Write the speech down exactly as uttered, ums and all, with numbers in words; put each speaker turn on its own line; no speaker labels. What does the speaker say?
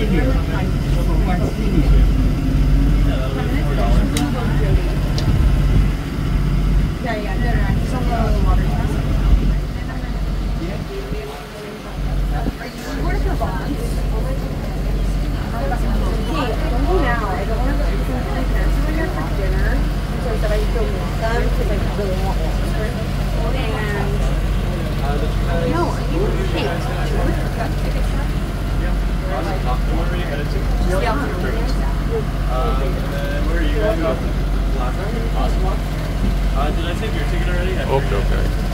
Yeah, yeah, no, no, no. Just on the water. Are you ordered for bonds? Hey, don't go now. I don't want to go to the my parents are here for dinner. So I said I could go with them because I really want one. And no, are you hey, do you want to cut tickets now? Yeah. Yeah.
Um, and then where are you going? Awesome. Uh, did I take your ticket already?
Okay, okay.